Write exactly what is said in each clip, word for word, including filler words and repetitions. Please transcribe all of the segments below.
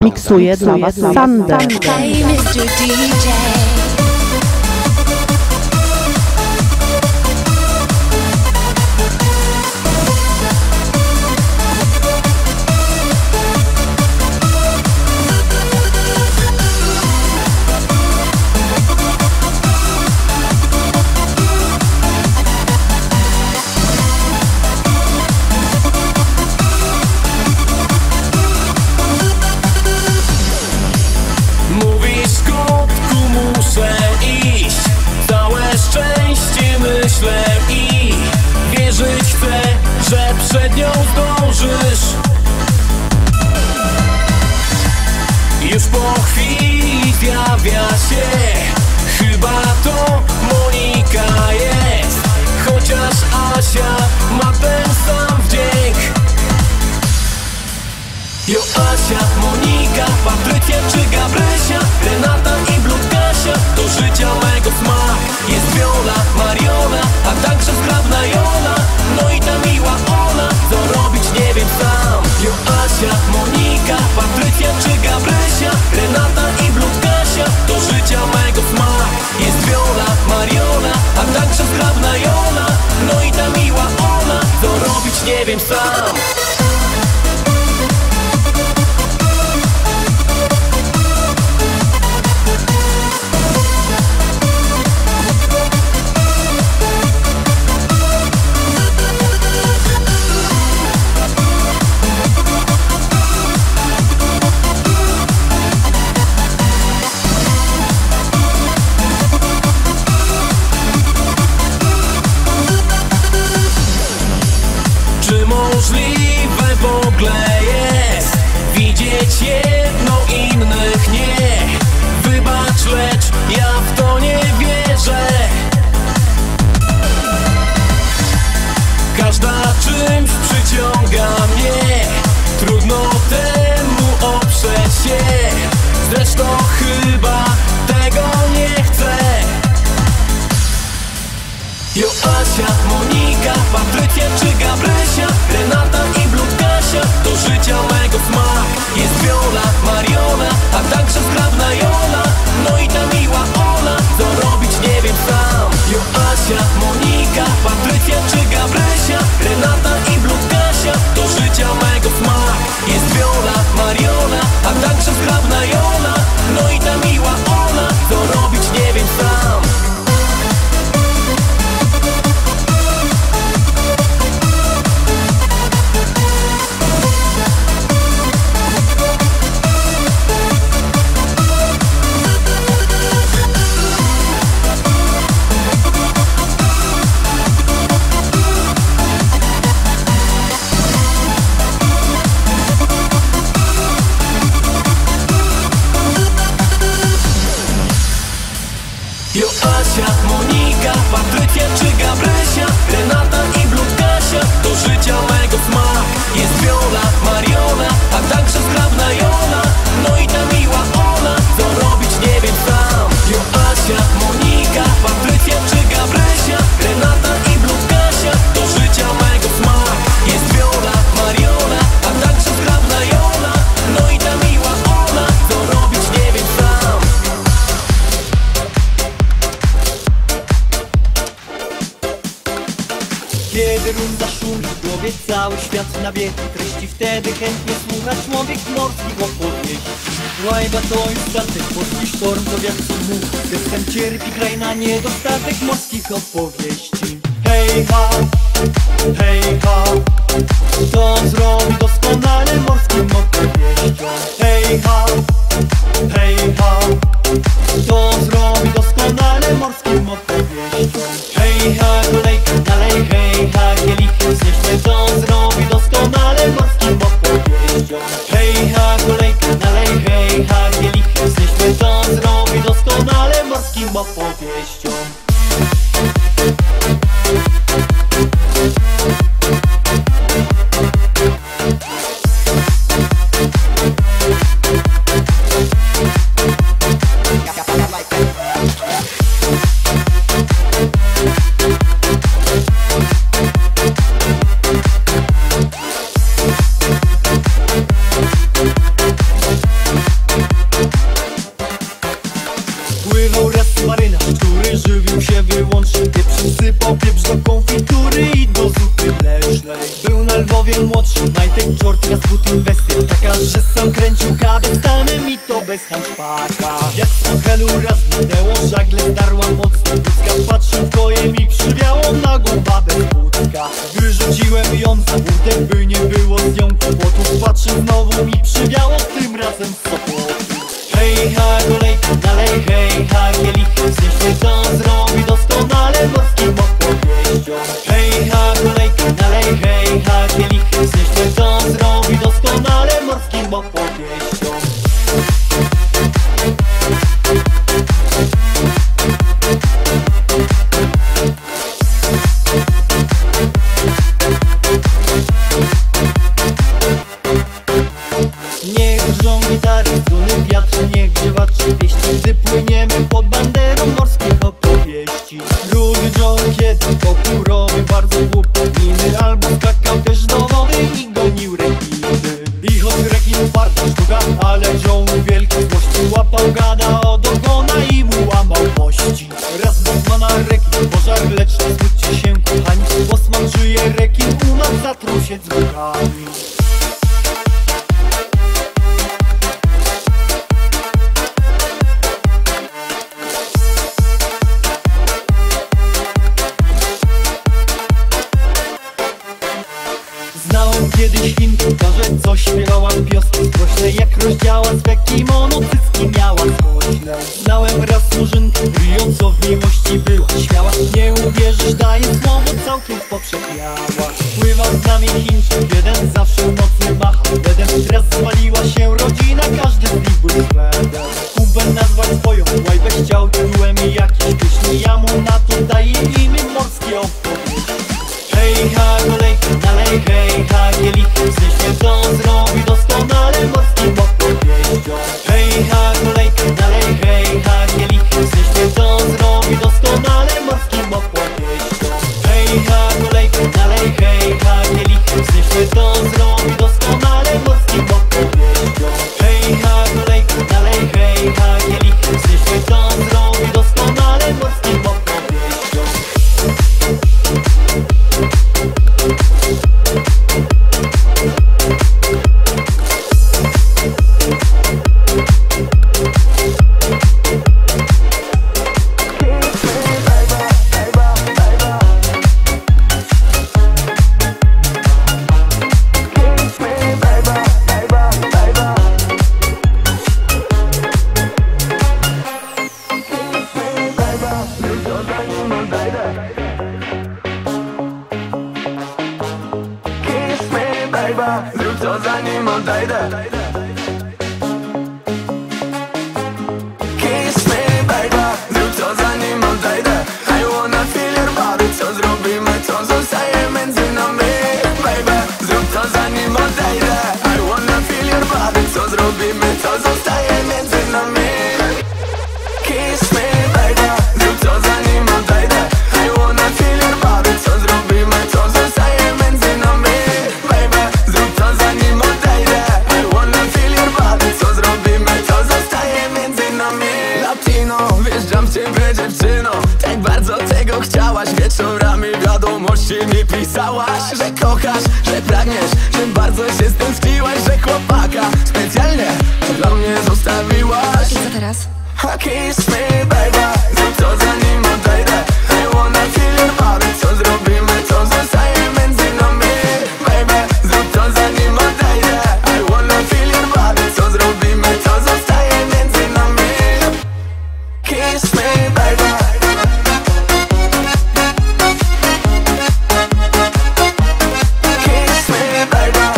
Miksuje dla was Sander. Hey mister D J. Myślę i wierzyć chcę, że przed nią zdążysz. Już po chwili zjawia się, chyba to Monika jest. Chociaż Asia ma ten sam wdzięk. Jo Asia, Monika, Patrycja czy Gabrysia, Renata i Bludkasia, to życia mego smak. Jest Viola, Mariona, a także zgrabna Jola. No i ta miła ona, co robić nie wiem sam. Jo Asia, Monika, Patrycja czy Gabrysia, Renata i Bludkasia, to życia mego smak. Jest Viola, Mariona, a także zgrabna Jola. No i ta miła ona, co robić nie wiem sam. Możliwe w ogóle jest widzieć jedno, innych nie. Wybacz, lecz ja w to nie wierzę. Każda czymś przyciąga mnie, trudno temu oprzeć się. Zresztą chyba tego nie chcę. Jo Asia, Monika, Patrycja czy Gabrysia, Renata i Bludkasia, to życia mego smak. Jest Viola, Mariona, a także zgrabna Jola. No i ta miła ona, co robić nie wiem sam. Jo Asia, Monika, Patrycja czy Gabrysia, Renata i Bludkasia, to życia mego smak. Jest Viola, Mariona, a także zgrabna Jola. No i ta miła ona, co robić nie wiem sam. Jo Asia, Monika, Patrycja czy Gabrysia, Renata i Bludkasia, to życia mego smak. Jest Viola, Mariona, a także zgrabna Jola. No i ta miła ona, co robić nie wiem sam. Jo Asia, Monika, Patrycja czy Gabrysia, Renata i Bludkasia, to życia mego smak. Jest Viola, Mariona, a także zgrabna Jola. No i ta miła ona, co robić nie wiem sam. Kiedy runda szumi w głowie, cały świat nawie treści, wtedy chętnie słucha człowiek morskich opowieści. Łajba to już statek, polski sztorm to wiatr mu, system cierpi kraj na niedostatek morskich opowieści. Hej ha, hej ha, to on zrobi doskonale morskim opowieściom. Hej ha, hej ha, to on zrobi doskonale morskim opowieściom. Hej ha, kolejka dalej, hej ha, kielichy wznieśmy, to on zrobi doskonale morskim opowieściom. Hej ha, kolejka dalej, hej ha, kielichy wznieśmy, to on zrobi doskonale morskim opowieściom. Lwowie młodszy, Majtek, Czort, Rasputin, bestia taka, że sam kręcił kabel, stany mi to bez handszpaka. Jak z helu raz minęło, żagle zdarła mocno Pucka, patrzył w koje mi przywiało nagłą babę z Pucka. Wyrzuciłem ją za burtę, by nie było z nią kłopotów. Patrzył znowu mi przywiało, tym razem z Sopotu. Hej ha, kolejka dalej, hej ha, kielichy znieście, to zrobi doskonale morskim opowieścią. Hej ha, kolejka dalej, hej ha, kielichy znieście, to zrobi doskonale morskim opowieścią. Niech drżą gitary, struny, wiatr, niech grzewacze pieści, gdy płyniemy pod banderą morskich opowieści. Drugi John, kiedy pokój robił bardzo głupie miny, albo skakał też do wody i gonił rekiny. I choć rekin twarda sztuka, ale John wielki złości łapał gada od ogona i mu łamał kości. Raz Bosmana rekin pożar, lecz nie smućcie się kochani, Bosman żyje, rekin umarł, zatruł się dzwonami. Znałem kiedyś Finkutarze, co śpiewała pioski sprośne, jak rozdziała swe kimono, cycki miała skośne. Znałem raz murzynkę, ryjąco w miłości była śmiała. Nie uwierzysz, daję słowo, całkiem poprzepiała. Pływał z nami Chińczyk, jeden zawsze nocny machał bedem. Teraz zwaliła się rodzina, każdy z nich był Szwedem. Kumpel nazwać swoją łajbę chciał tytułem i jakiś pyszny, ja mu na to daję imię morskie opowieści. Hej ha, kolejka dalej, hej ha, kielichy znieście, to zrobi doskonale morskim opowieścią. Hej ha, kolejka dalej, hej ha, kielichy znieście, to zrobi doskonale morskim opowieścią. Hej ha, kolejka dalej, hej ha, kielichy znieście, to zrobi doskonale morskim opowieścią. Hej ha, kolejka dalej, hej ha, kielichy znieście, to zrobi doskonale morskim opowieścią. Zrób to zanim odejdę. Kiss me baby, zrób to zanim odejdę. I wanna feel your body. Co zrobimy, to zostaje między nami. Baby, zrób to zanim odejdę. I wanna feel your body. Co zrobimy, to zostaje między nami. Kiss me baby, zrób to zanim odejdę. I wanna feel your body. Co zrobimy, to zostaje między nami. Baby, zrób to zanim odejdę. I wanna feel your body. Co zrobimy, to zostaje między nami. Latino, wjeżdżam w ciebie dziewczyno. Tak bardzo tego chciałaś. Wieczorami wiadomości mi pisałaś, że kochasz, że pragniesz, że bardzo się stęskniłaś, że chłopaka specjalnie dla mnie zostawiłaś. I co teraz? Kiss me baby, zrób to zanim odejdę. I wanna feel your body. Co zrobimy, to zostaje między nami. Baby, zrób to zanim odejdę. I wanna feel your body. Co zrobimy, to zostaje między nami. Kiss me baby. Kiss me baby.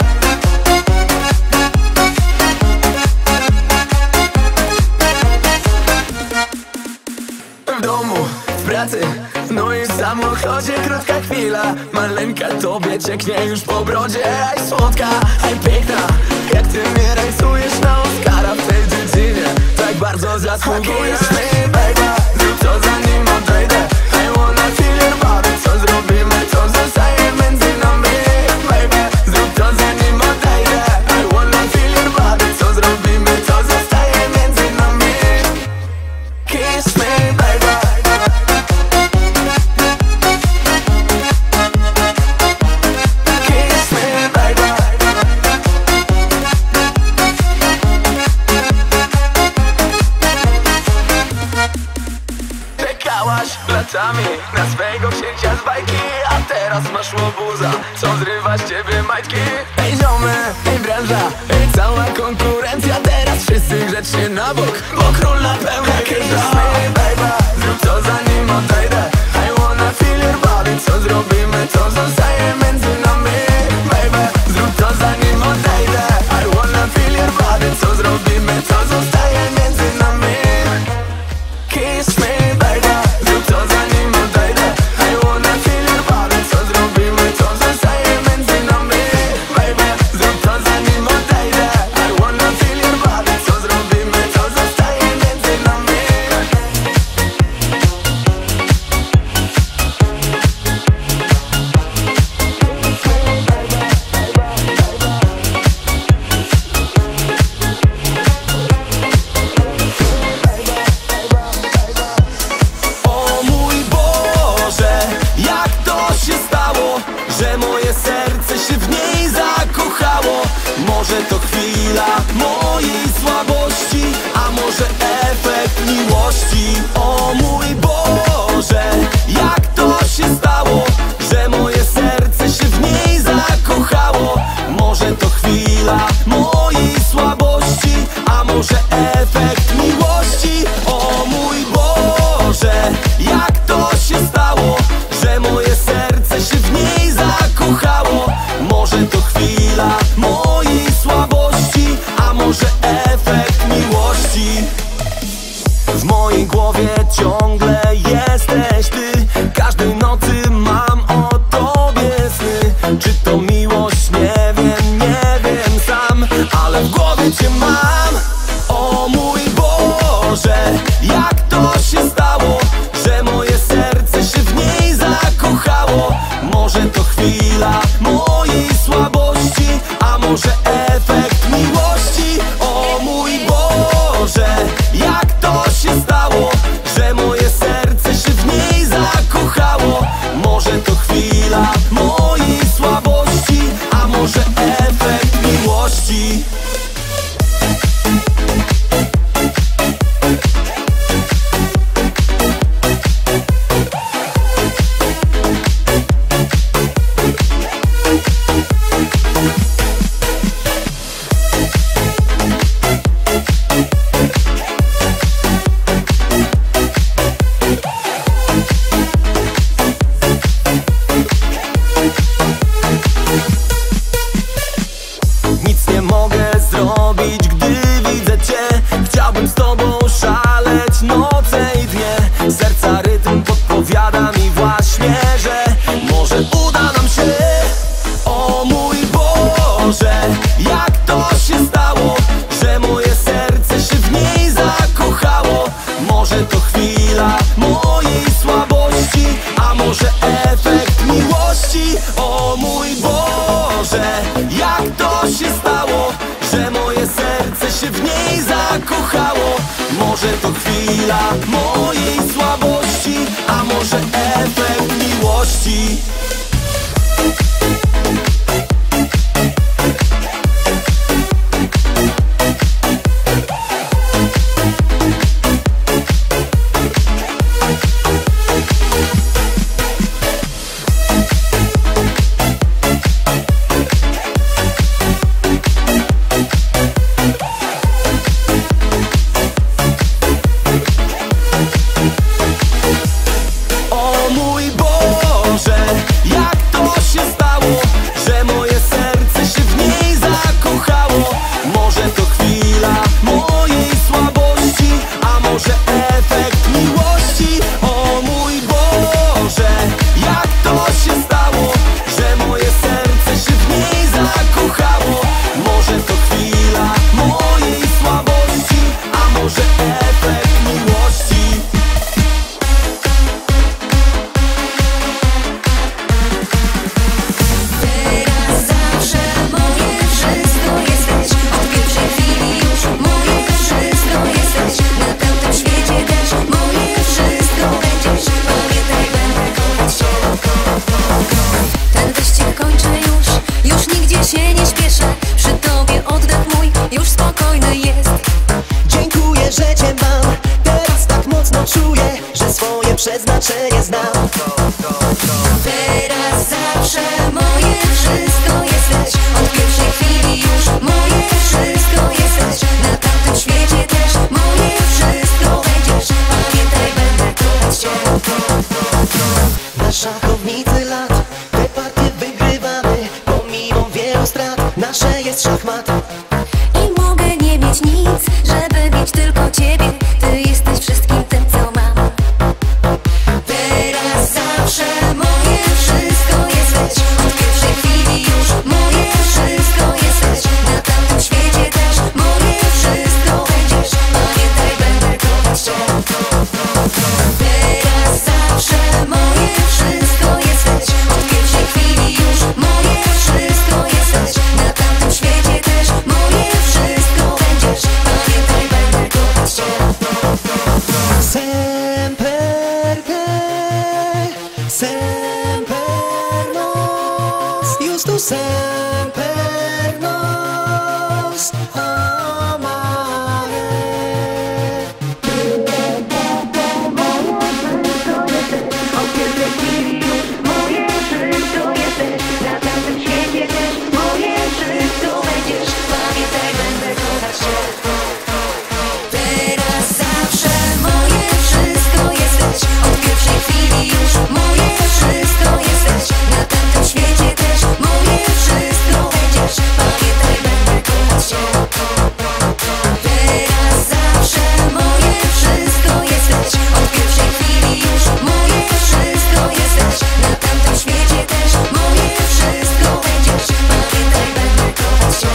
W domu, w pracy, no i w samochodzie krótka chwila. Maleńka tobie cieknie już po brodzie. Aj słodka, aj piękna, jak ty mnie rajsujesz na Oscara w tej dziedzinie. Tak bardzo zasługujesz. Kiss me baby, zrób to zanim odejdę. I wanna feel your body. Co zrobimy, to zostaje między nami. Baby, zrób to zanim odejdę. I wanna feel your body. Co zrobimy, to zostaje między nami. Kiss me baby. Kiss zrywa z ciebie majtki. Ej ziomy, ej branża, ej cała konkurencja. Teraz wszyscy grzecznie na bok, bo król na pełne kieszenie. Baby, zrób to zanim odejdę. I wanna feel your body. Co zrobimy, to zostaje między nami. Baby, zrób to zanim odejdę. I wanna feel your body. Co zrobimy, to zostaje między nami. Kiss me, baby, zrób to zanim odejdę. I wanna feel your body. Co zrobimy, to zostaje między nami. Baby, zrób to zanim odejdę. I wanna feel your body. Co zrobimy, to zostaje między nami. O mój Boże, jak to się stało, że moje serce się w niej zakochało. Może to chwila mojej słabości, a może efekt miłości. O mój Boże, jak to się stało, że moje serce się w niej zakochało. Może to chwila mojej słabości, a może efekt miłości. O mój Boże, jak to się stało, że moje serce się w niej zakochało. Może to chwila mojej słabości, a może efekt miłości. W mojej głowie ciągle jesteś ty. Każdej nocy mam o tobie sny. Czy to miłość? Nie wiem, nie wiem sam, ale w głowie cię mam. O mój Boże, jak to się stało, że moje serce się w niej zakochało. Może to chwila mojej słabości, a może efekt miłości. O mój Boże, jak to się stało, że moje serce się w niej zakochało. Może to chwila mojej słabości, a może efekt miłości. Nic nie mogę zrobić, gdy widzę cię. Chciałbym z tobą szaleć noce i dnie. Serca rytm podpowiada mi właśnie, że może uda nam się. O mój Boże, jak to się stało, że moje serce się w niej zakochało. Może to chwila mojej słabości, a może efekt miłości. O mój Boże, jak to się stało, że moje serce się w niej zakochało. Może to chwila mojej słabości, a może efekt miłości. O mój Boże, jak to się stało, że moje serce się w niej zakochało. Może to chwila mojej słabości, a może efekt miłości. O mój Boże, jak to się stało, że moje serce się w niej zakochało. Może to chwila mojej słabości, a może efekt miłości. Teraz zawsze moje wszystko jesteś. Od pierwszej chwili już moje wszystko jesteś. Na tamtym świecie też moje wszystko będziesz. Pamiętaj, będę kochać się. Ten wyścig kończę już, już nigdzie się nie śpieszę. Przy tobie oddech mój już spokojny jest. Dziękuję, że cię mam. Teraz tak mocno czuję, że swoje przeznaczenie znam. Teraz zawsze moje wszystko Semper nos amare. Od pierwszej chwili już moje wszystko jesteś. Na tamtym świecie też moje wszystko będziesz. Pamiętaj, będę kochać cię. Teraz zawsze moje wszystko jesteś. Od pierwszej chwili już moje wszystko jesteś. Na tamtym świecie też moje wszystko będziesz. Pamiętaj, będę kochać cię. Teraz zawsze moje wszystko jesteś. Od pierwszej chwili już moje wszystko jesteś. Na tamtym świecie też moje wszystko będziesz. Pamiętaj, będę kochać cię.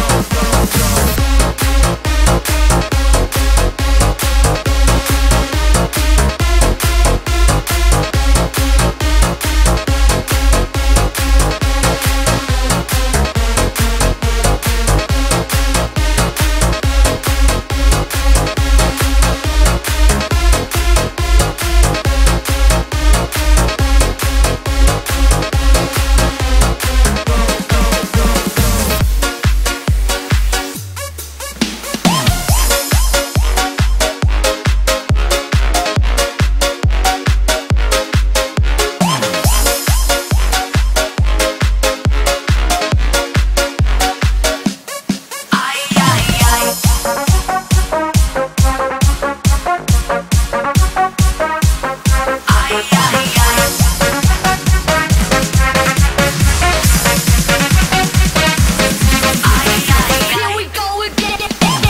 Here we go again.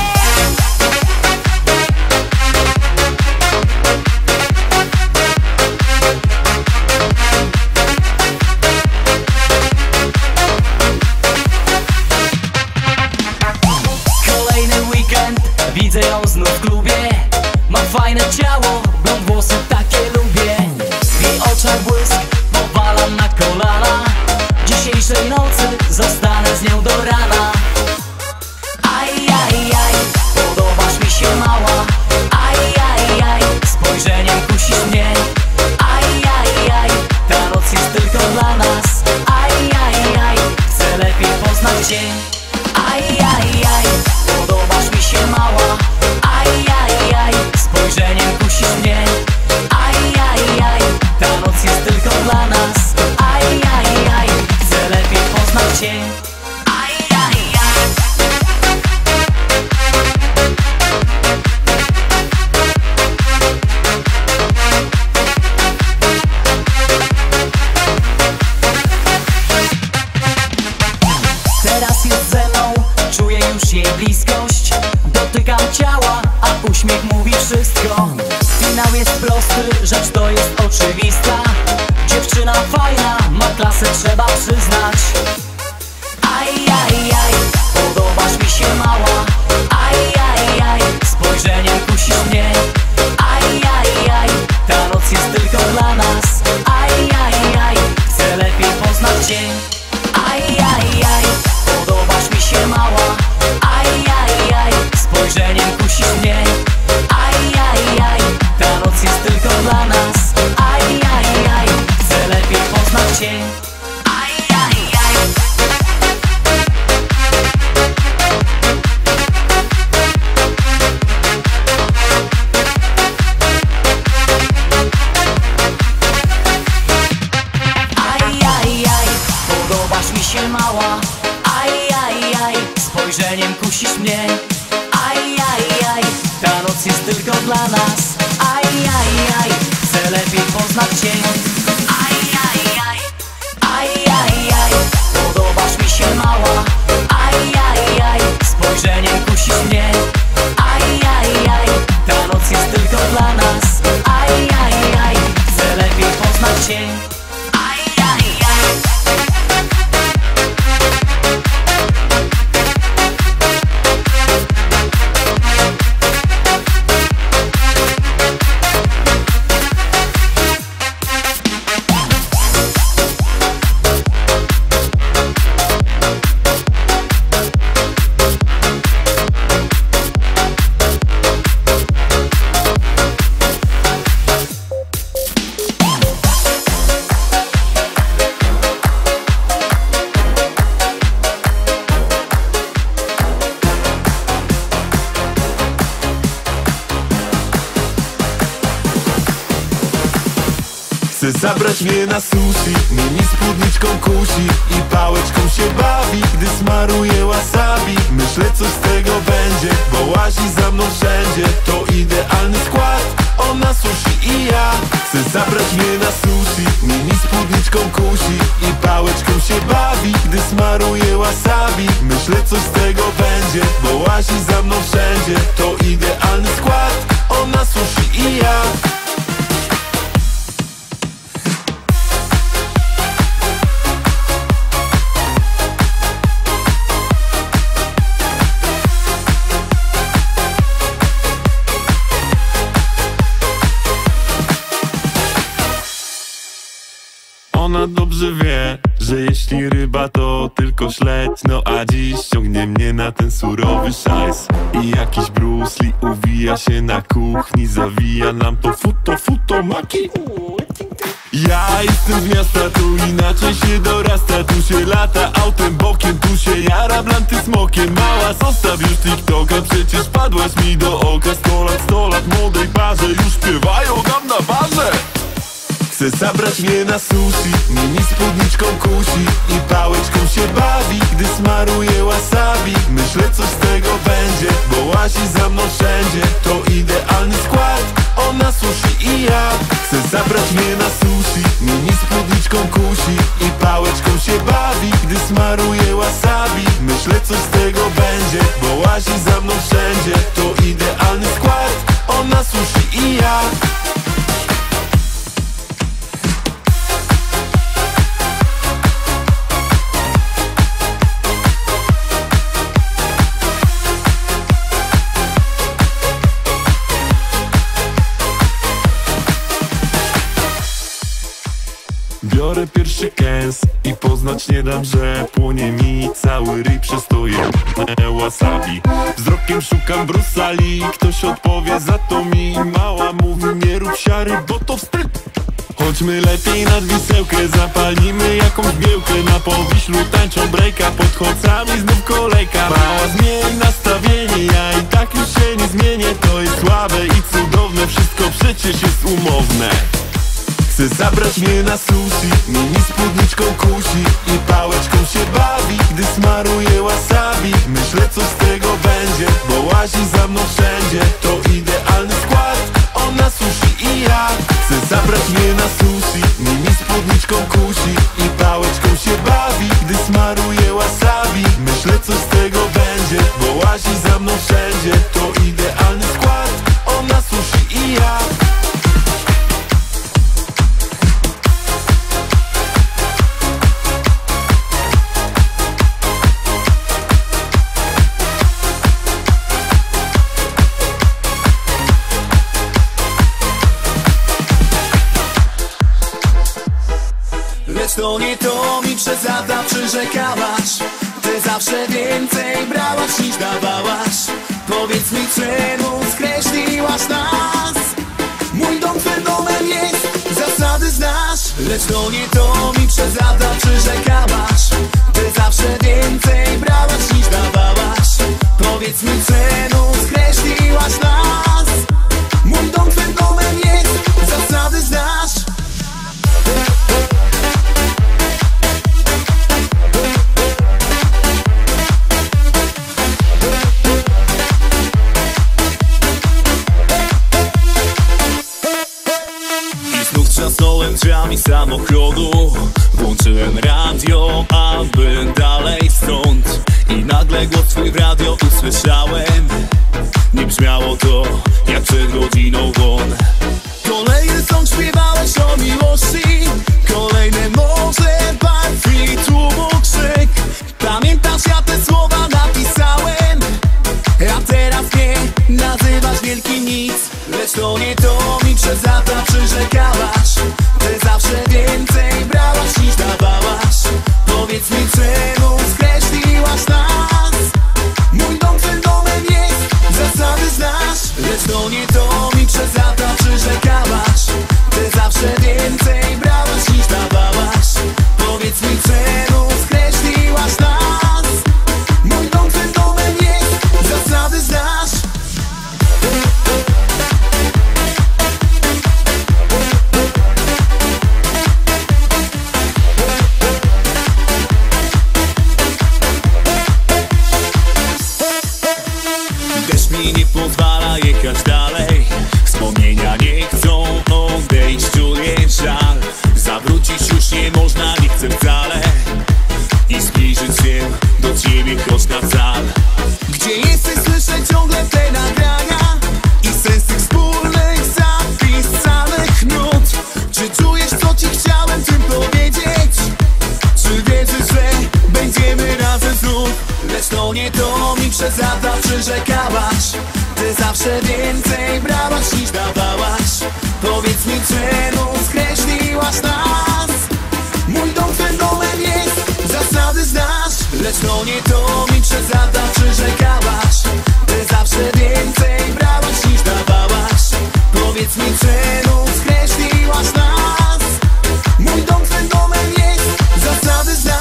Kolejny weekend, widzę ją znów w klubie. Ma fajne ciało, blond włosy, takie lubię. W jej oczach błysk, powalam na kolana. Dzisiejszej nocy zostanę z nią do rana. Aj, aj, aj, podobasz mi się mała. Aj, aj, aj, spojrzeniem kusisz mnie. Aj, aj, aj, ta noc jest tylko dla nas. Aj, aj, aj, chcę lepiej poznać cię. Aj, aj, aj, podobasz mi się mała. Aj, aj, aj, spojrzeniem kusisz mnie. Aj, aj, aj, ta noc jest tylko dla nas. Aj, aj, aj, chcę lepiej poznać cię. Aj, aj, aj. Teraz jest ze mną, czuję już jej bliskość. Dotykam ciała, a uśmiech mówi wszystko. Finał jest prosty, rzecz to jest oczywista. Dziewczyna fajna, ma klasę, trzeba przyznać. Aj, aj, aj, podobasz mi się mała. Aj, aj, aj, spojrzeniem kusisz mnie. Aj, aj, aj, ta noc jest tylko dla nas. Aj, aj, aj, chcę lepiej poznać cię. Aj, aj, aj, podobasz mi się mała. Aj, aj, aj, spojrzeniem kusisz mnie. Aj, aj, aj, ta noc jest tylko dla nas. Aj, aj, aj, chcę lepiej poznać cię. Aj, aj, aj. Aj, aj, aj, podobasz mi się mała. Aj, aj, aj, spojrzeniem kusisz mnie. Aj, aj, aj, ta noc jest tylko dla nas. Aj, aj, aj, chcę lepiej poznać cię. Aj, aj, aj, aj, aj, aj, podobasz mi się mała. Aj, aj, aj, spojrzeniem kusisz mnie. Aj, aj, aj, ta noc jest tylko dla nas. Aj, aj, aj, chcę lepiej poznać cię. Aj, aj, aj. Chce zabrać mnie na sushi, mini spódniczką kusi i pałeczką się bawi, gdy smaruje wasabi. Myślę, co z tego będzie, bo łazi za mną wszędzie. To idealny skład, ona sushi i ja. Chce zabrać mnie na sushi, mini spódniczką kusi i pałeczką się bawi, gdy smaruje wasabi. Myślę, co z tego będzie, bo łazi za mną wszędzie. To idealny skład, ona sushi i ja. Ona dobrze wie, że jeśli ryba to tylko śledź. No a dziś ciągnie mnie na ten surowy szajs. I jakiś Bruce Lee uwija się na kuchni, zawija nam to futo, futo, maki. Ja jestem z miasta, tu inaczej się dorasta. Tu się lata autem bokiem, tu się jara blanty smokiem. Mała, zostaw już TikToka, przecież padłaś mi do oka. Sto lat, sto lat młodej parze już śpiewają tam na barze. Chce zabrać mnie na sushi, mini spódniczką kusi i pałeczką się bawi, gdy smaruje wasabi. Myślę, co z tego będzie, bo łazi za mną wszędzie. To idealny skład, ona sushi i ja. Chce zabrać mnie na sushi, mini spódniczką kusi i pałeczką się bawi, gdy smaruje wasabi. Myślę, co z tego będzie, bo łazi za mną wszędzie. To idealny skład, ona sushi i ja. Biorę pierwszy kęs i poznać nie dam, że płonie mi cały ryj przez to jedne wasabi. Wzrokiem szukam brusali, ktoś odpowie za to mi. Mała mówi, nie rób siary, bo to wstyd. Chodźmy lepiej nad Wisełkę, zapalimy jakąś giełkę. Na Powiślu tańczą breaka, pod chłopcami znów kolejka. Mała, zmień nastawienie, ja i tak już się nie zmienię. To jest słabe i cudowne, wszystko przecież jest umowne. Chce zabrać mnie na sushi, mini spódniczką kusi i pałeczką się bawi, gdy smaruje wasabi. Myślę, co z tego będzie, bo łazi za mną wszędzie. To idealny skład, ona sushi i ja. Chce zabrać mnie na sushi, mini spódniczką kusi i pałeczką się bawi, gdy smaruje wasabi. Myślę, co z tego będzie, bo łazi za mną wszędzie. To idealny skład, ona sushi i ja. To nie to mi przez lata przyrzekałaś. Ty zawsze więcej brałaś niż dawałaś. Powiedz mi, czemu skreśliłaś nas? Mój dom twym domem jest, zasady znasz. Lecz to nie to mi przez lata przyrzekałaś. Ty zawsze więcej brałaś niż dawałaś. Powiedz mi, czemu skreśliłaś nas? Mój dom twym domem jest, zasady znasz. Trzasnąłem drzwiami samochodu, włączyłem radio, aby dalej stąd. I nagle głos twój w radio usłyszałem. Nie brzmiało to jak przed godziną won. Kolejny song śpiewałeś o miłości, kolejne morze, barw i tłumu krzyk. Pamiętasz, ja te słowa napisałem, a teraz nie nazywasz wielki nic. Lecz to nie to mi przez lata przyrzekałaś. Ty zawsze więcej brałaś niż dawałaś. Powiedz mi, czemu skreśliłaś nas? Mój dom twym domem jest, zasady znasz. Lecz to nie to mi przez lata przyrzekałaś. Ty zawsze więcej brałaś niż dawałaś. Powiedz mi, czemu skreśliłaś nas? Mój dom twym domem jest, zasady znasz. można jechać dalej. Wspomnienia nie chcą odejść, czuję żal. Zawrócić już nie można, nie chcę wcale. I zbliżyć się do ciebie choć na cal. Gdzie jesteś, słyszę ciągle te nagrania i sens tych wspólnych zapisanych nut. Czy czujesz, co ci chciałem tym powiedzieć? Czy wierzysz, że będziemy razem znów? Lecz to nie to mi przez lata przyrzekałaś. Ty zawsze więcej brałaś niż dawałaś. Powiedz mi, czemu skreśliłaś nas? Mój dom twym domem jest, zasady znasz. Lecz to nie to mi przez lata przyrzekałaś. Ty zawsze więcej brałaś niż dawałaś. Powiedz mi, czemu skreśliłaś nas? Mój dom twym domem jest, zasady znasz.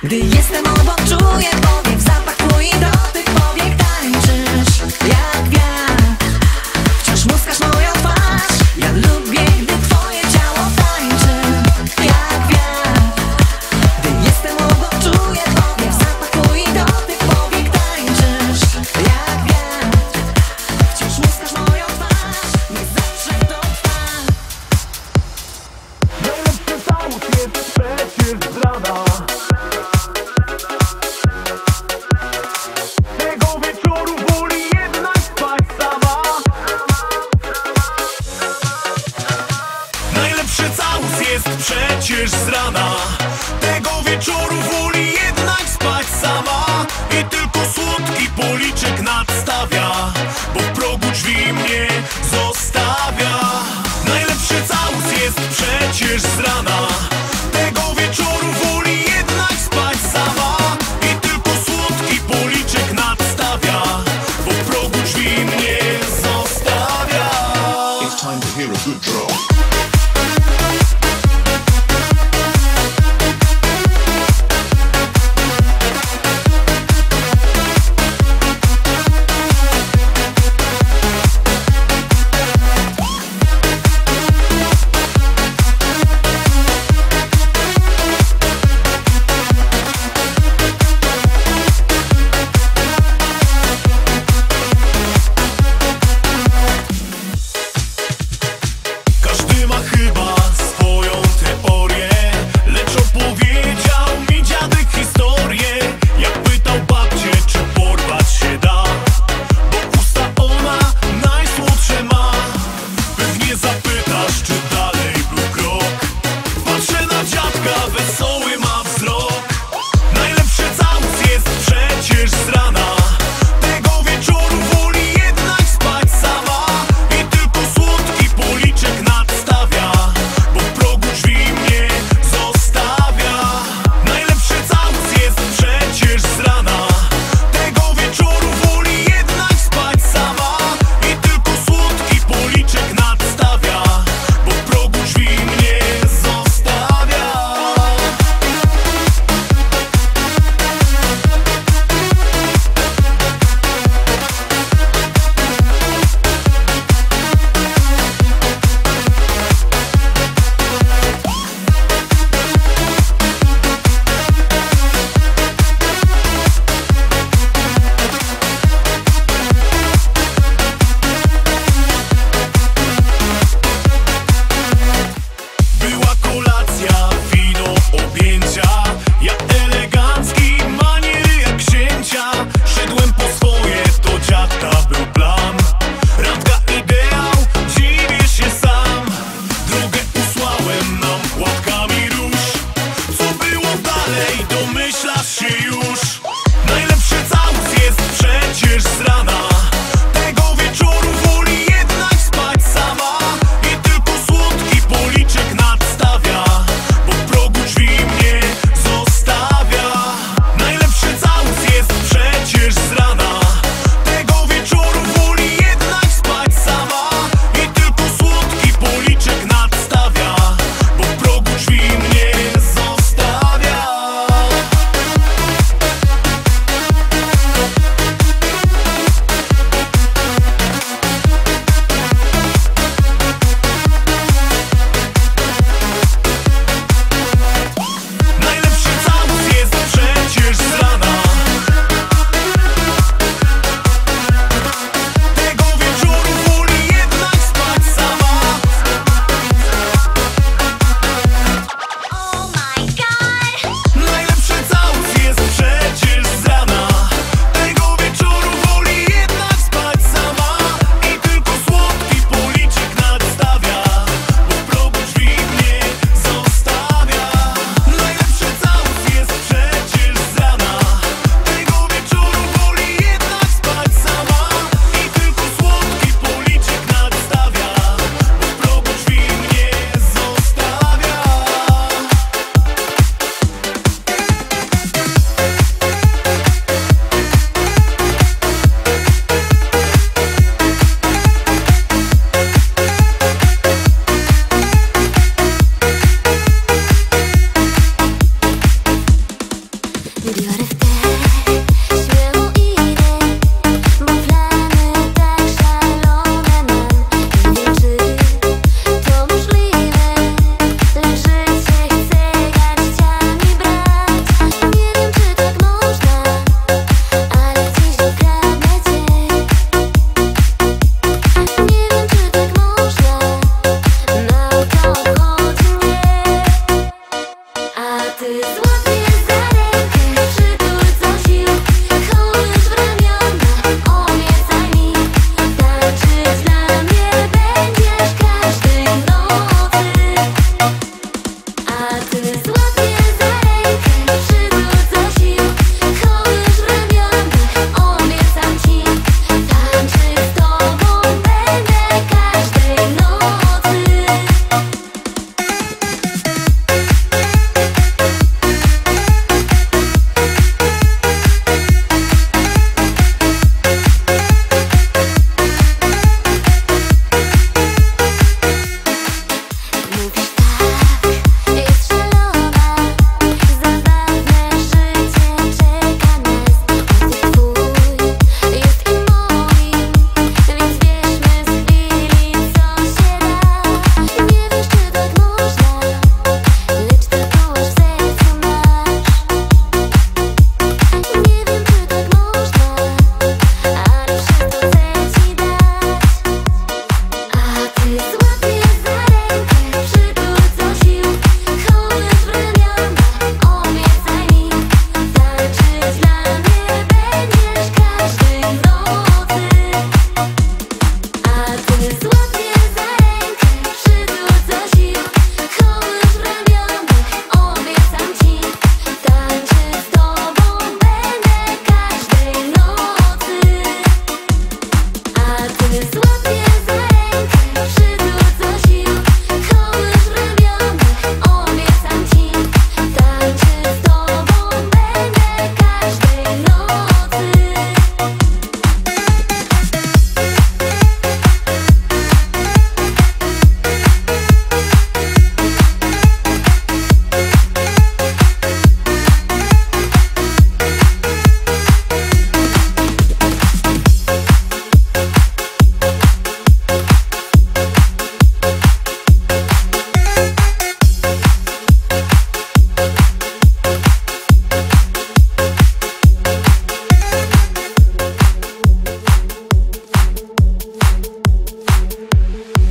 Gdy jestem obok, czuję powiew, zapach twój dotyk, powiek tańczysz jak wiatr. Wciąż muskasz moją twarz. Ja lubię, gdy twoje ciało tańczy jak wiatr. Gdy jestem obok, czuję powiew, zapach twój dotyk, powiek tańczysz jak wiatr. Wciąż muskasz moją twarz. Nie zawsze to trwa. Najlepszy całus jest przecież zdrada. Tego wieczoru woli jednak spać sama. Najlepszy całus jest przecież z rana. Tego wieczoru woli jednak spać sama. I tylko słodki policzek nadstawia, bo w progu drzwi mnie zostawia. Najlepszy całus jest przecież z rana. Tego wieczoru woli jednak spać sama. I tylko słodki policzek nadstawia, bo w progu drzwi mnie zostawia. It's time to hear a good drop. Każdy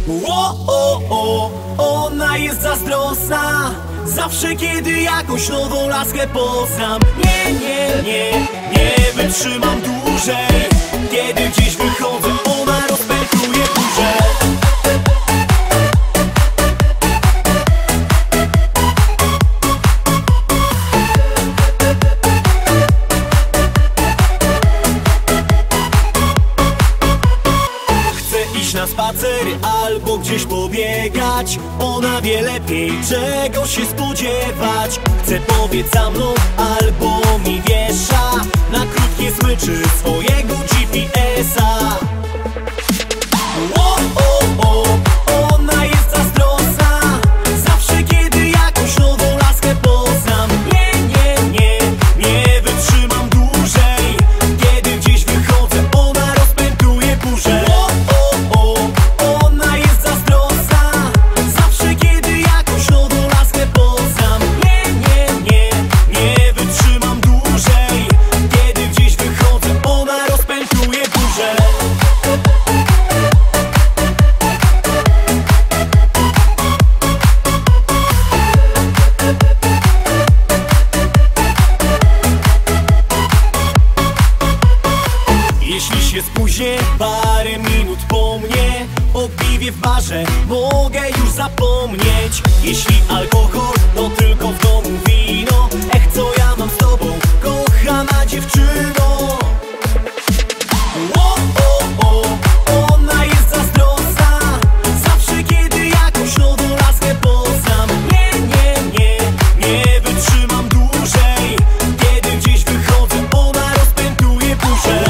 O, o, o, ona jest zazdrosna. Zawsze kiedy jakąś nową laskę poznam. Nie, nie, nie, nie wytrzymam dłużej. Kiedy gdzieś wychodzę, ona rozpętuje burzę. Na spacer albo gdzieś pobiegać, ona wie lepiej, czego się spodziewać. Chce pobiec za mną albo mi wiesza na krótkie smyczy swojego G P S-a. O, o, o, ona jest zazdrosna. Zawsze kiedy jakąś nową laskę poznam. Nie, nie, nie, nie wytrzymam dłużej. Kiedy gdzieś wychodzę, ona rozpętuje burzę. Jeśli się spóźnię parę minut po mnie, o piwie w barze mogę już zapomnieć. Jeśli alkohol, to tylko w domu wino. Ech, co ja mam z tobą, kochana dziewczyno. O, o, o, ona jest zazdrosna. Zawsze kiedy jakąś nową laskę poznam. Nie, nie, nie, nie wytrzymam dłużej. Kiedy gdzieś wychodzę, ona rozpętuje burzę.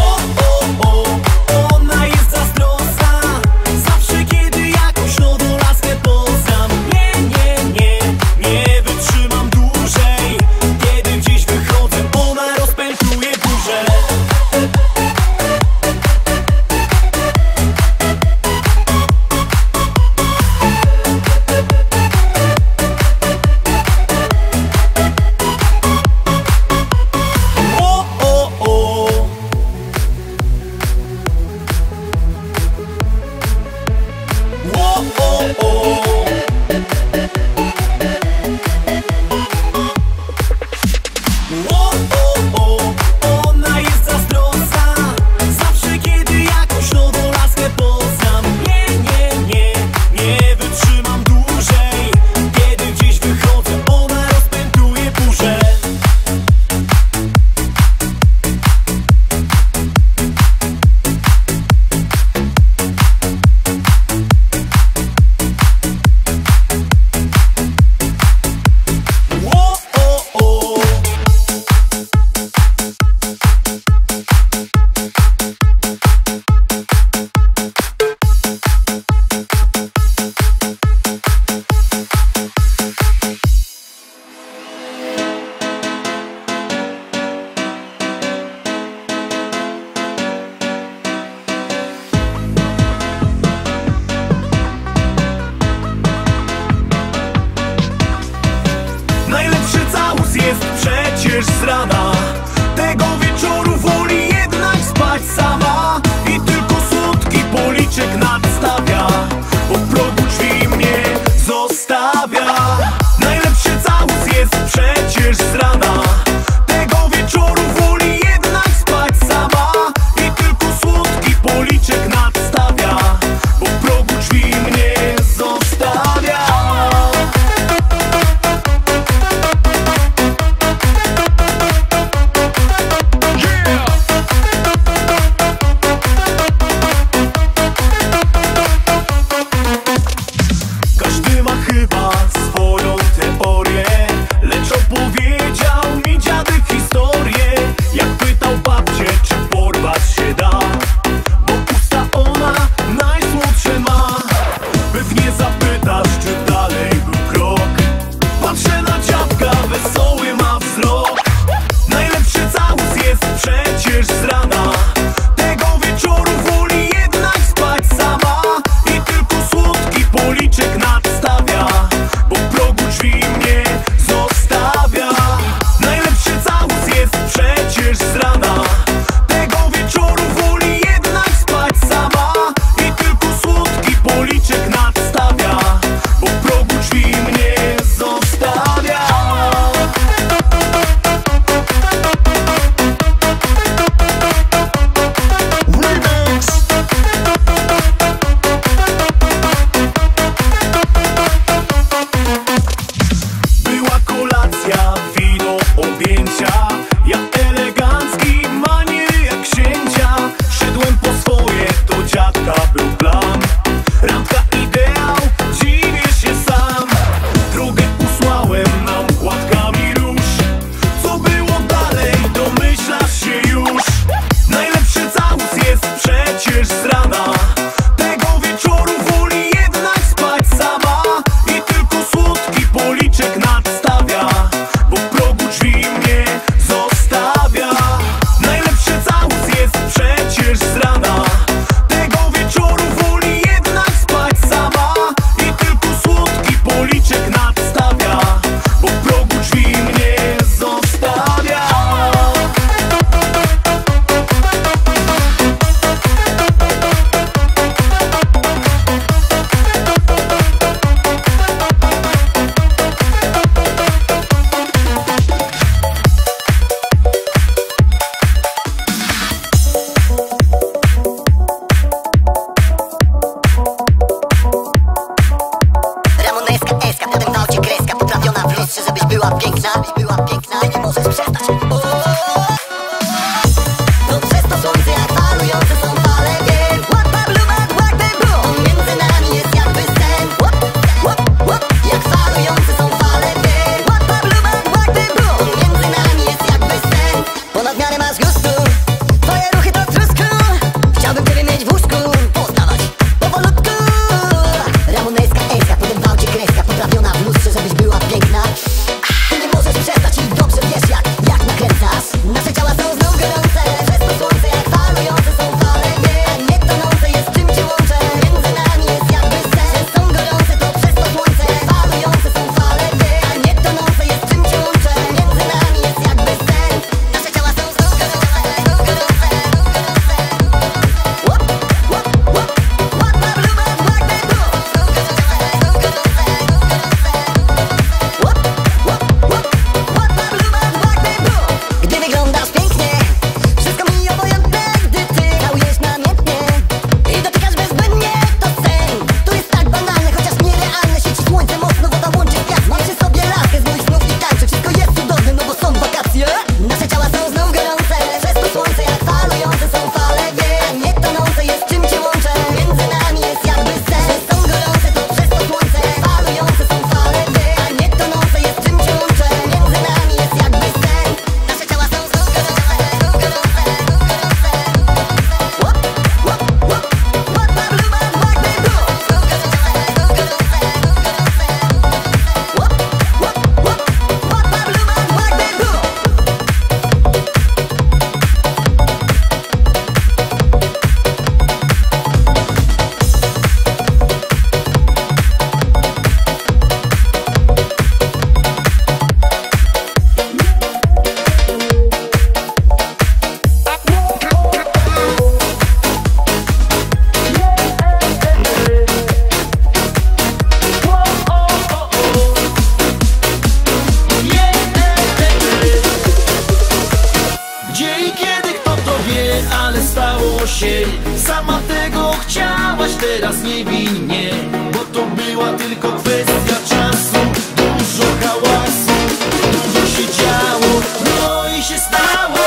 tylko kwestia czasu. Dużo hałasu, dużo się działo, no i się stało.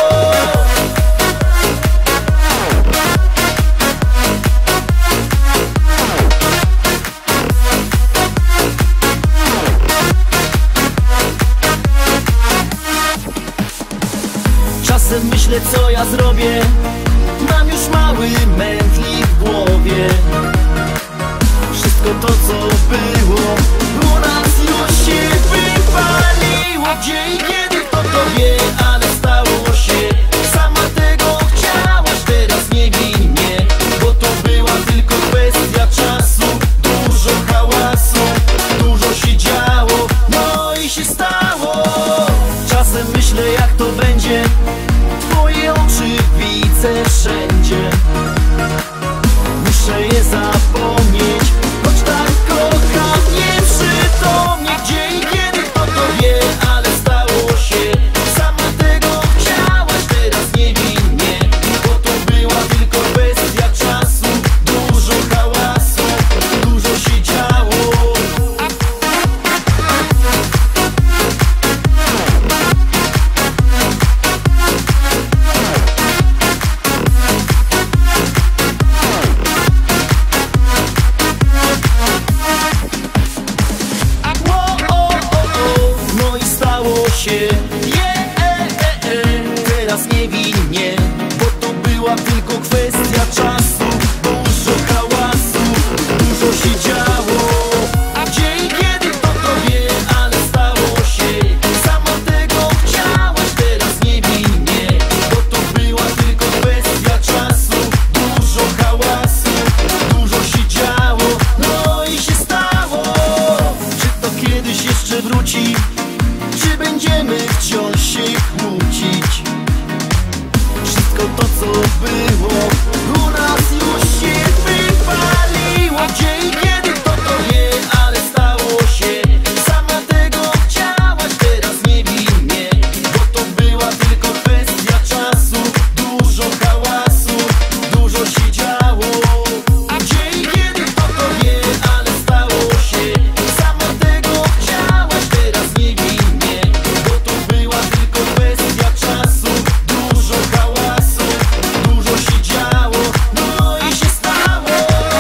Czasem myślę, co ja zrobię. Mam już mały mętlik w głowie. Wszystko to, co było u nas już się wypaliło. Gdzie i kiedy, kto to wie, ale stało się. Sama tego chciałaś, teraz nie win mnie, bo to była tylko kwestia czasu. Dużo hałasu, dużo się działo, no i się stało. Czasem myślę, jak to będzie. Twoje oczy widzę wszędzie. Muszę je zapomnieć, choć tak kocham nieprzytomnie. Gdzie i kiedy, kto to wie, ale stało się. Sama tego chciałaś, teraz nie win mnie, bo to była tylko kwestia czasu. Dużo hałasu, dużo się działo. No i stało się, yeah, e, e, e. Teraz nie win mnie, bo to była tylko kwestia czasu. Dużo hałasu, dużo się działo. Gdzie i kiedy, kto to wie, ale stało się. Sama tego chciałaś, teraz nie win mnie, bo to była tylko kwestia czasu. Dużo hałasu, dużo się działo, no i się stało. Czy to kiedyś jeszcze wróci? Czy będziemy wciąż się kłócić? Wszystko to, co było u nas już się wypaliło. Gdzie i kiedy, kto to wie, ale stało się. Sama tego chciałaś, teraz nie win mnie, bo to była tylko kwestia czasu. Dużo hałasu, dużo się działo. Gdzie i kiedy, kto to wie, ale stało się. Sama tego chciałaś, teraz nie win mnie, bo to była tylko kwestia czasu. Dużo hałasu, dużo się działo, no i się stało.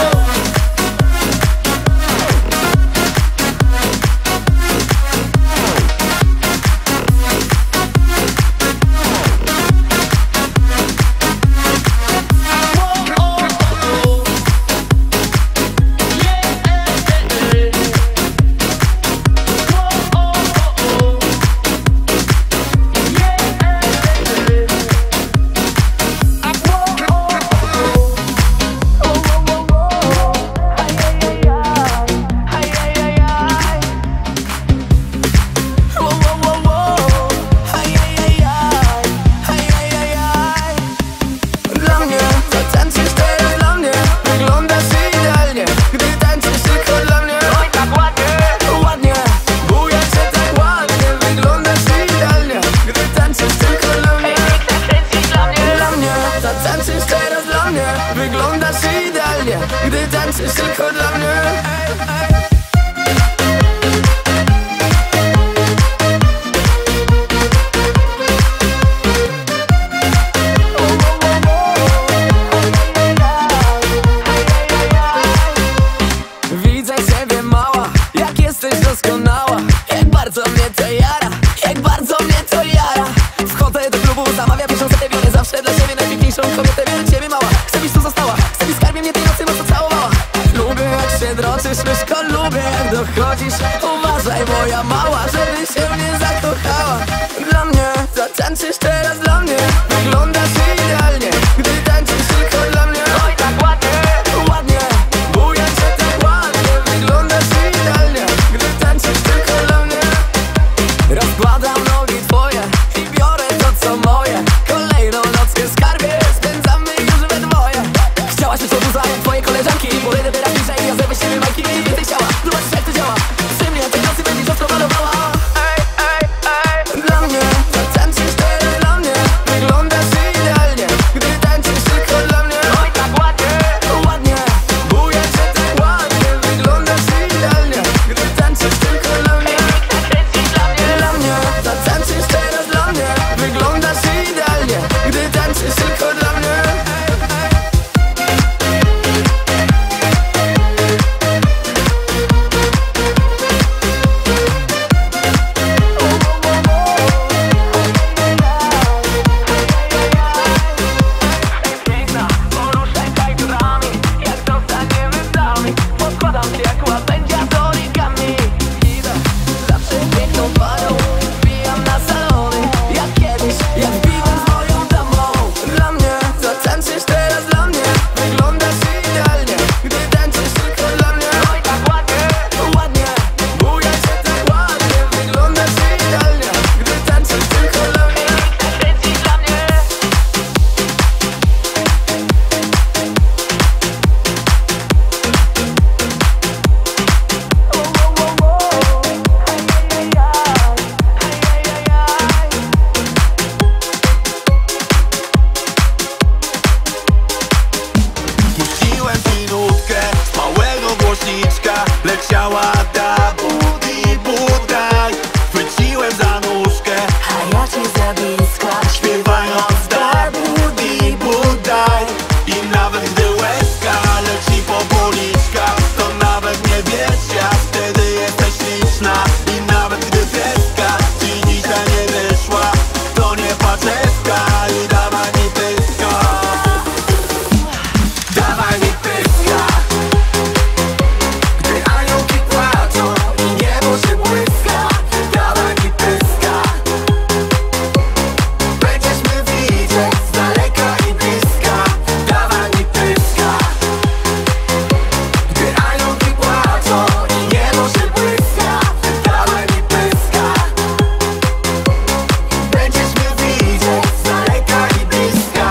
Dla mnie, to tańczysz teraz dla mnie. Wyglądasz idealnie, gdy tańczysz tylko dla mnie. Oj, tak ładnie, ładnie, buja cię tak ładnie. Wyglądasz idealnie, gdy tańczysz tylko dla mnie. Dla mnie, to tańczysz teraz dla mnie. Wyglądasz idealnie, gdy tańczysz tylko dla mnie. Widzę ciebie mała, jak jesteś doskonała. Jak bardzo mnie to jara, jak bardzo mnie to jara. Wchodzę do klubu, zamawiam pierwszą setę, biorę zawsze dla siebie najpiękniejszą kobietę. Biorę ciebie mała, chcę byś tu została, chcę byś skarbie mnie tej nocy mocno całowała. Lubię jak się droczysz, myszko, lubię jak dochodzisz. Uważaj moja mała, żeby się w mnie zakochała. Dla mnie, zatańczysz teraz dla mnie. Wyglądasz idealnie, gdy tańczysz tylko dla mnie. Oj, tak ładnie, ładnie, buja cię tak ładnie. Wyglądasz idealnie, gdy tańczysz tylko dla mnie. Rozkładam nogi twoje i biorę to, co moje. Kolejną nockę w skarbie spędzamy już we dwoje. Chciałaś być odrzucać twoje koleżanki. Podejdę teraz bliżej, ja zerwę z ciebie majki. Mniej więcej ciała, zobaczysz jak to działa. Przy mnie tej nocy będziesz rozprowadowała. Ej, ej, ej. Dla mnie, zatańczysz teraz dla mnie. Wygląda piekła będzie origami. Zawsze piękną parą wbijam na salony, jak kiedyś, jak wbiłem z moją damą. Dla mnie, zatańczysz teraz dla mnie, wyglądasz idealnie, gdy tańczysz tylko dla mnie. Oj, tak ładnie, ładnie, bujaj się tak ładnie, wyglądasz idealnie, gdy tańczysz tylko dla mnie. Tańczysz dla mnie. Puściłem ci nutkę z małego głośniczka, leciała ta budi budaj. Chwyciłem za nóżkę, A ja cię za bliska śpiewając da budi budaj. I nawet gdy łezka leci po policzkach, to nawet nie wiesz, jak wtedy jesteś śliczna. I nawet gdy pieska ci dzisiaj nie wyszła, to nie paczewka i dawaj mi pyska. Dawaj mi pyska. Gdy aniołki płaczą i niebo się błyska, dawaj mi pyska. Będziesz mnie widzieć z daleka i bliska, dawaj mi pyska. Gdy aniołki płaczą i niebo się błyska, dawaj mi pyska. Będziesz mnie widzieć z daleka i bliska.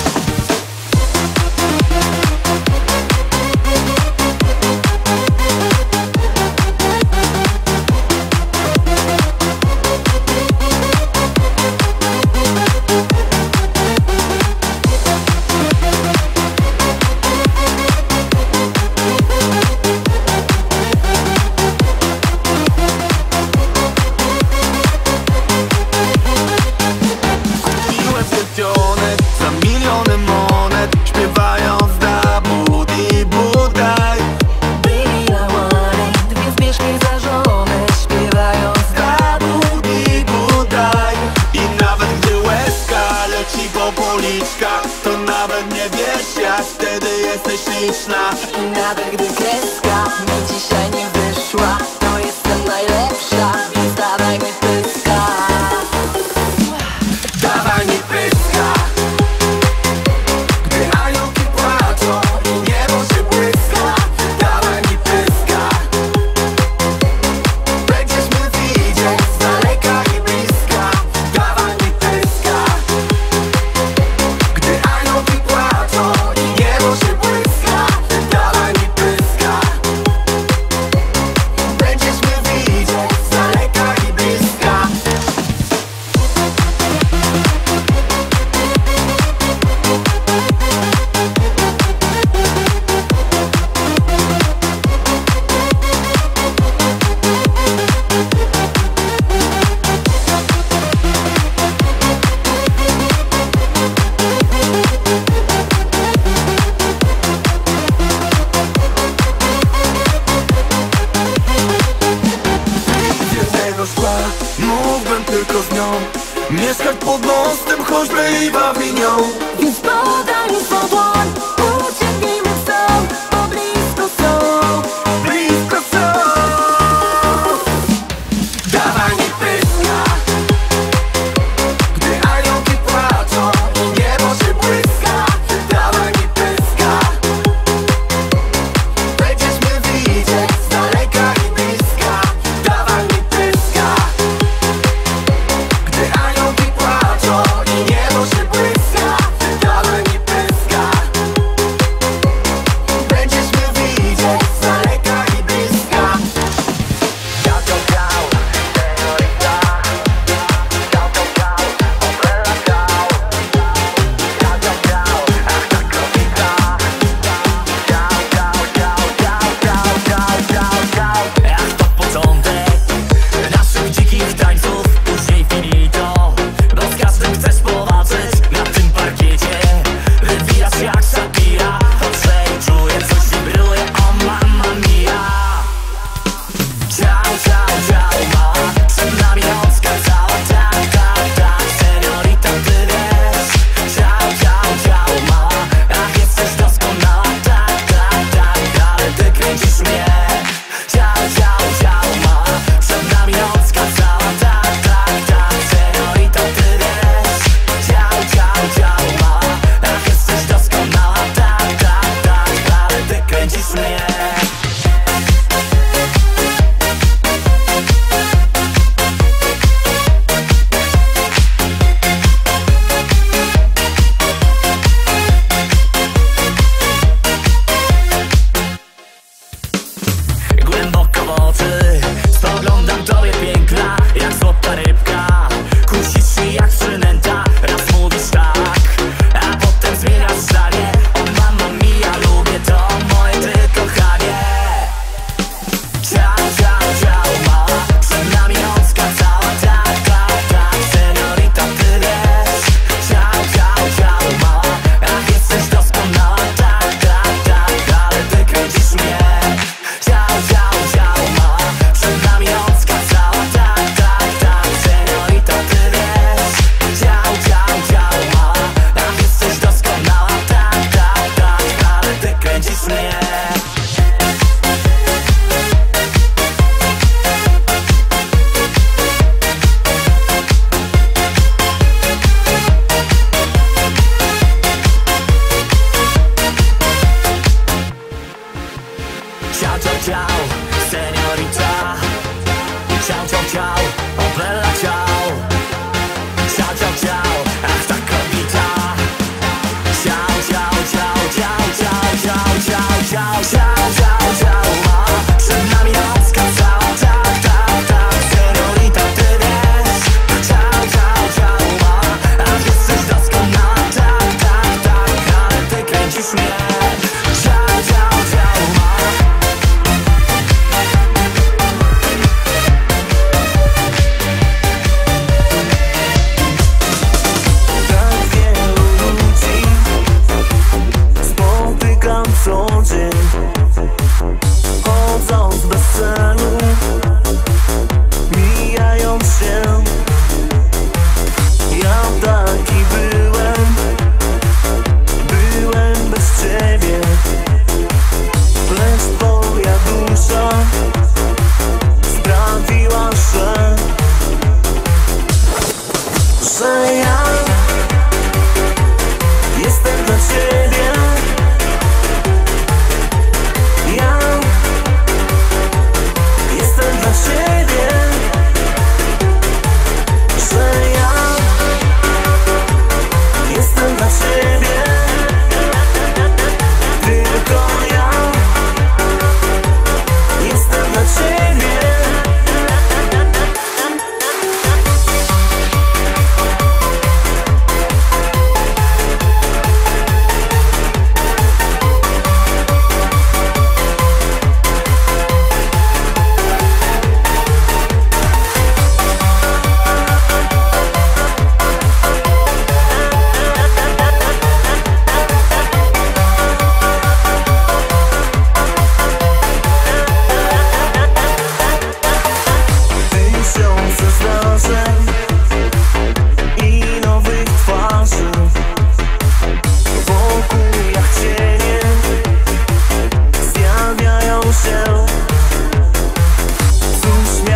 Kupiłem pierścionek za miliony monet, śpiewając da budi budaj. Baby, I want it. Więc bierz mnie za żonę, śpiewając Da budi budaj. I nawet gdy łezka leci po policzkach, to nawet nie wiesz, jak wtedy jesteś śliczna. I nawet gdy kreska mi dzisiaj nie wyszła, to jestem najlepsza, więc dawaj mi pyska. Dawaj mi pyska. Gdy aniołki płaczą i niebo się błyska, dawaj mi pyska. Będziesz mnie widzieć z daleka i bliska, dawaj mi pyska. Gdy aniołki płaczą i niebo się błyska, dawaj mi pyska. Będziesz mnie widzieć z daleka i bliska. Z jednego szkła mógłbym tylko z nią mieszkać pod mostem, choćby i bawinią. Więc podaj mi swą dłoń, ucieknijmy w są, bo blisko są. Blisko są. Dawaj mi pyska. Gdy aniołki płaczą i niebo się błyska, dawaj mi pyska. Będziesz mnie widzieć z daleka i bliska, dawaj mi pyska. Gdy aniołki płaczą i niebo się błyska, dawaj mi pyska. Będziesz mnie widzieć z daleka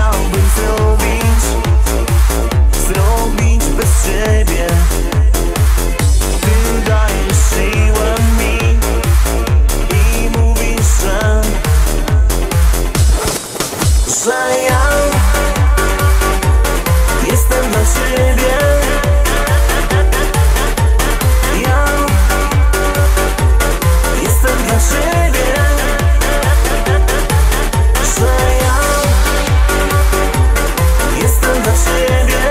chciałbym zrobić, zrobić bez ciebie. Ty dajesz siłę mi i mówisz, że że ja jestem dla ciebie. Ja jestem dla ciebie. Że ja jestem dla ciebie.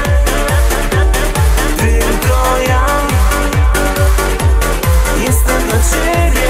Tylko ja jestem dla ciebie.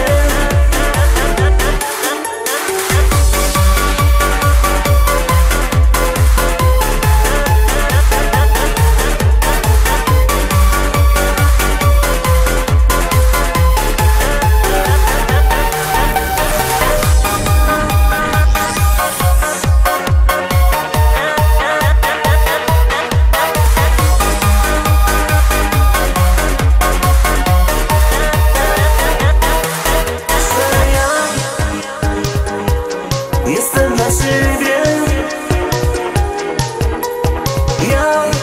Jestem dla ciebie. Ja